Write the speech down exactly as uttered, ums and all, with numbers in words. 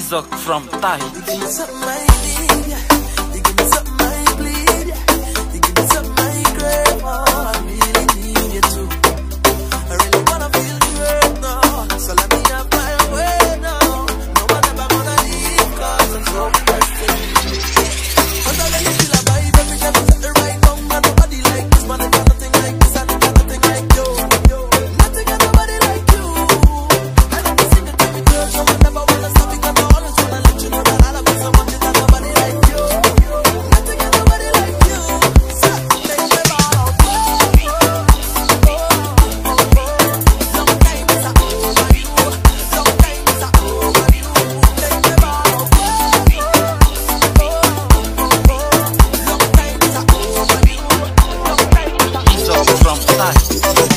Izok from Thai. You give me something I need, yeah. You give me something I bleed, yeah. You give me something I crave, oh, I really need you too. I really wanna feel great now, so let me have my way now. No one ever gonna leave, cause I'm so blessed to you. Cause I really feel a vibe, every time I set the right down. And nobody like this, man, I got nothing like this, and I got nothing like you. Nothing got nobody like you. I love to sing it to me, girl, so I never wanna stop it, cause I always wanna let you know that I love you so much, that nobody like you. Nothing got nobody like you. So, take me all out. Long time is over you. Long time is over you. Take me all out. Long time is over you. Long time is over. Izok from Thai.